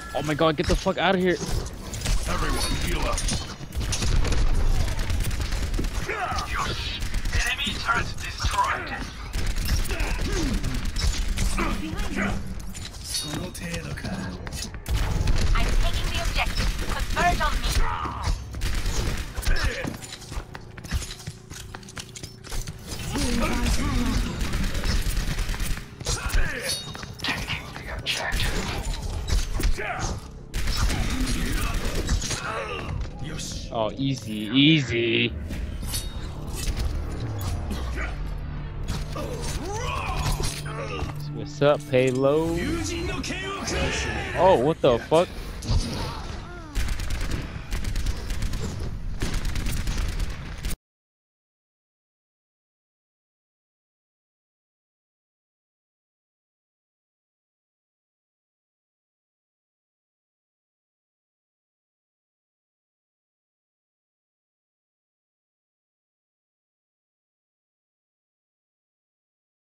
Oh my god, get the fuck out of here. Everyone heal up. Enemy turret destroyed. I'm taking the objective. Converge on me. Taking the objective. Oh, easy, easy. What's up, payload? Oh, what the fuck?